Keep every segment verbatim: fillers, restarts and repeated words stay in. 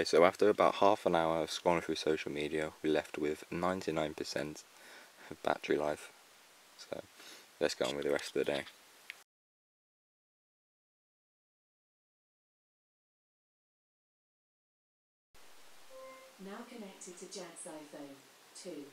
Okay, so after about half an hour of scrolling through social media, we're left with ninety-nine percent of battery life. So let's go on with the rest of the day. Now connected to Jack's iPhone two.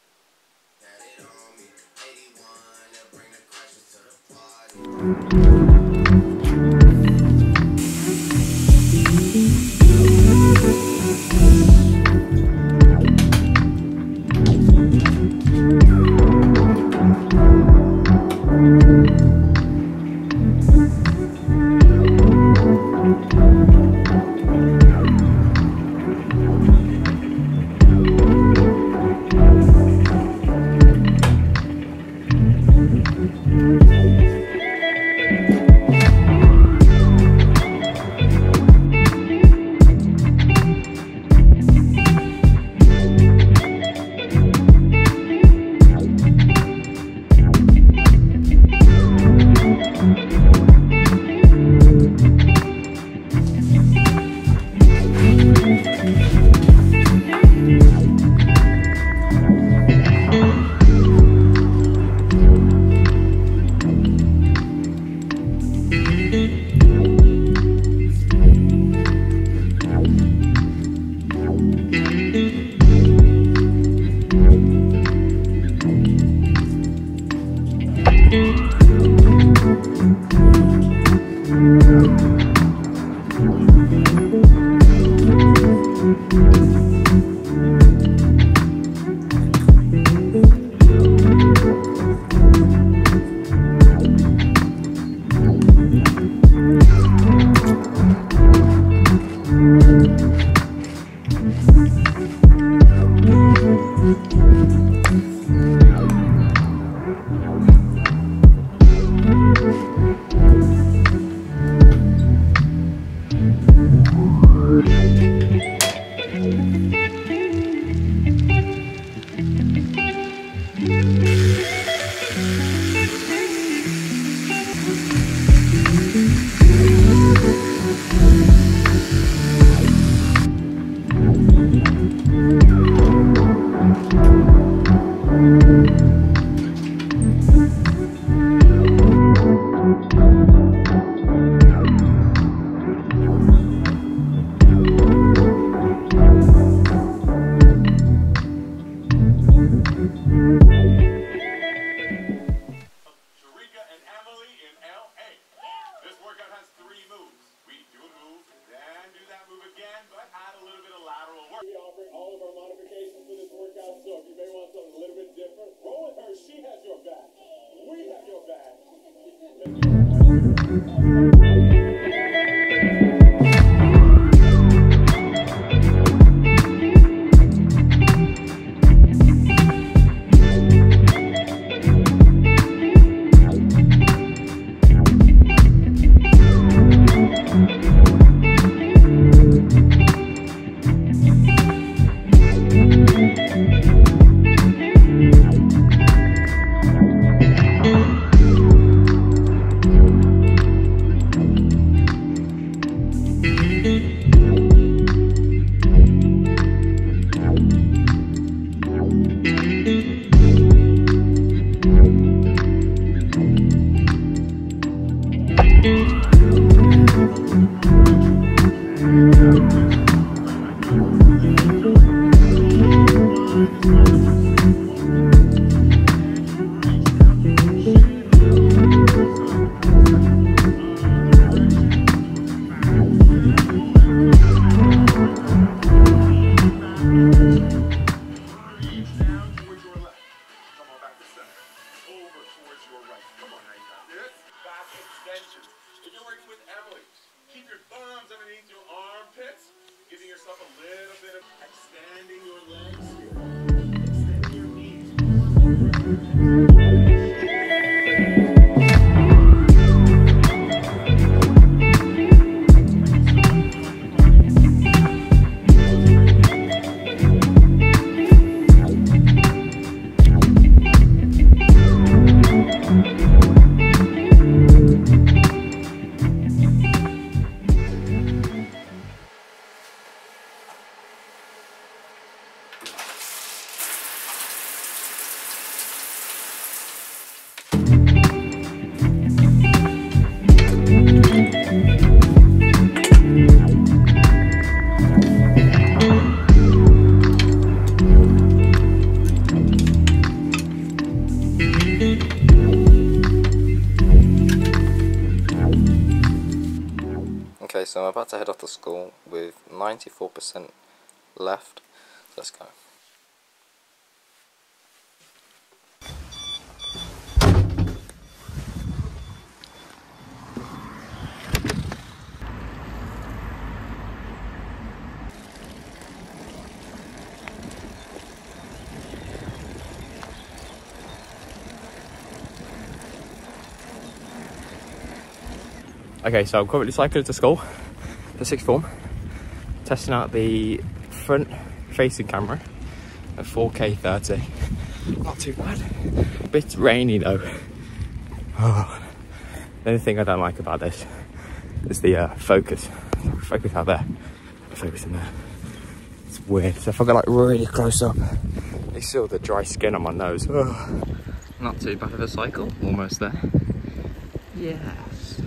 She has your back. We have your back. Okay, so I'm about to head off to school with ninety-four percent left. Let's go. Okay, so I'm currently cycling to school for sixth form, testing out the front facing camera at four K thirty. Not too bad. A bit rainy though. Oh. The only thing I don't like about this is the uh, focus. Focus out there, focus in there. It's weird. So if I go like really close up, you see all the dry skin on my nose. Oh. Not too bad of a cycle, almost there. Yes.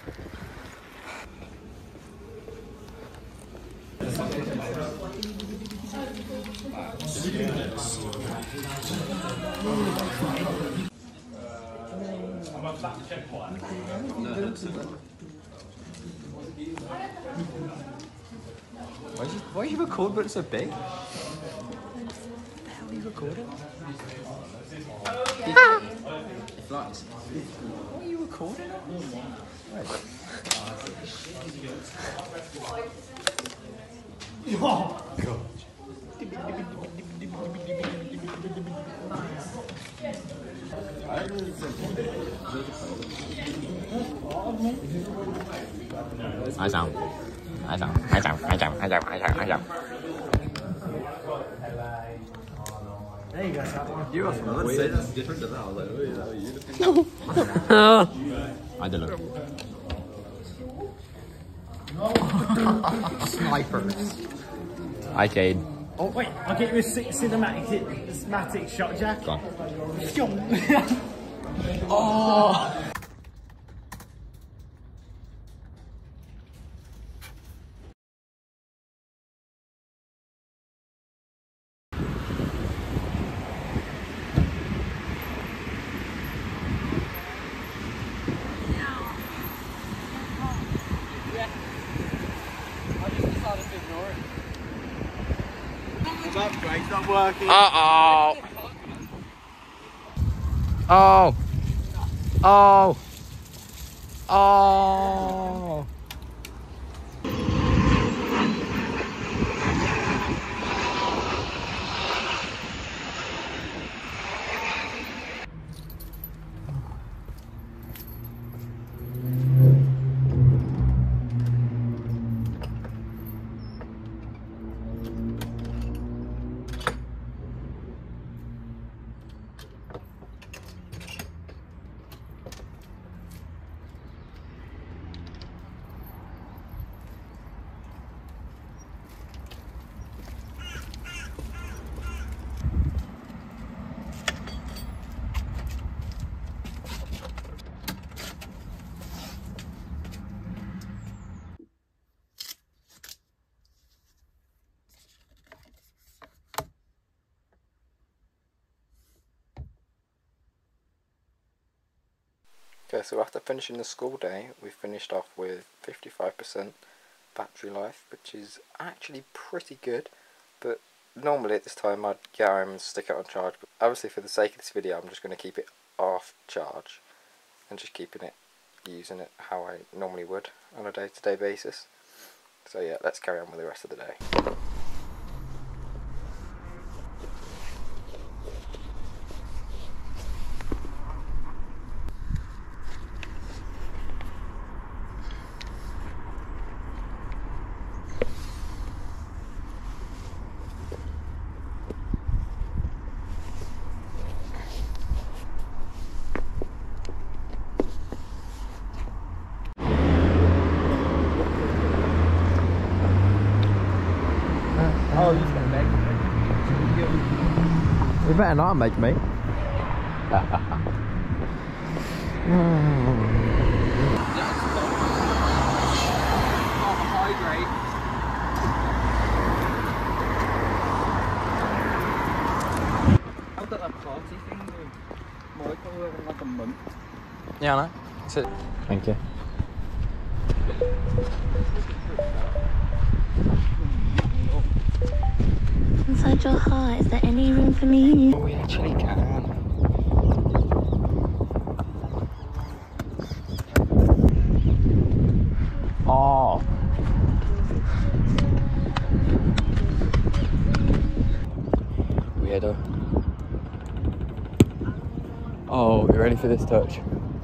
Why is, you, why is your record button so big? What the hell are you recording? It flies. What are you recording? Right. Oh, God. I down. I down. I down. I down. I down. I down. I down. There you go, that one. You got some weird. Say that's different to that. I was like, oh, is that what you do? I don't know. Snipers. Hi, Cade. Oh, wait, I'll get you a cinematic, cinematic shot, Jack. Go on. Oh! It's not working. Uh oh. Oh. Oh. Oh. Okay, so after finishing the school day, we finished off with fifty-five percent battery life, which is actually pretty good, but normally at this time I'd get home and stick it on charge, but obviously for the sake of this video I'm just going to keep it off charge and just keeping it, using it how I normally would on a day-to-day basis. So yeah, let's carry on with the rest of the day. Oh, he's gonna make me. You better not make me. quality thing with Michael having like a month. Yeah, I know. That's it. Thank you. Inside your heart, is there any room for me? Oh, we actually can. Oh. Weirdo. Oh, you ready for this touch?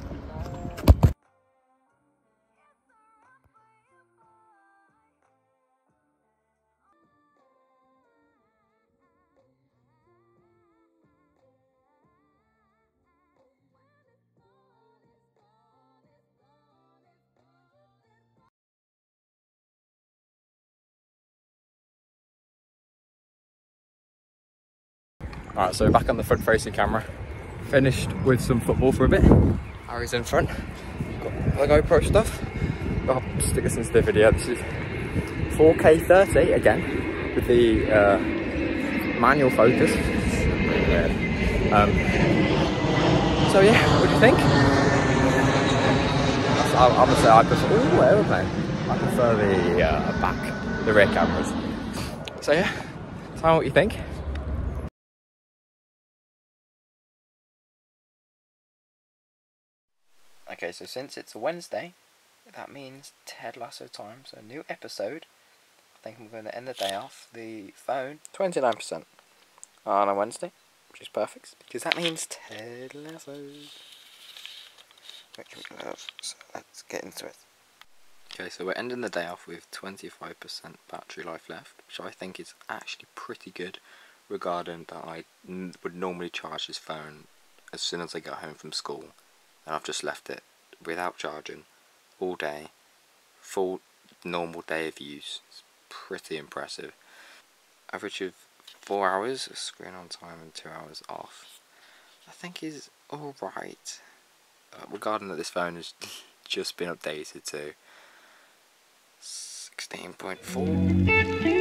Alright, so we're back on the front facing camera. Finished with some football for a bit. Harry's in front. Got the GoPro stuff. Got to stick this into the video. This is four K thirty again with the uh, manual focus. Pretty weird. Um, so yeah, what do you think? I'm gonna say I prefer. Ooh, aeroplane. I prefer the uh, back, the rear cameras. So yeah, tell me what you think. Okay, so since it's a Wednesday, that means Ted Lasso time, so a new episode. I think I'm going to end the day off. The phone, twenty-nine percent on a Wednesday, which is perfect, because that means Ted Lasso, which we love, so let's get into it. Okay, so we're ending the day off with twenty-five percent battery life left, which I think is actually pretty good, regarding that I n would normally charge this phone as soon as I get home from school, and I've just left it without charging all day, full normal day of use. It's pretty impressive. Average of four hours of screen on time and two hours off, I think is alright, uh, regarding that this phone has just been updated to sixteen point four.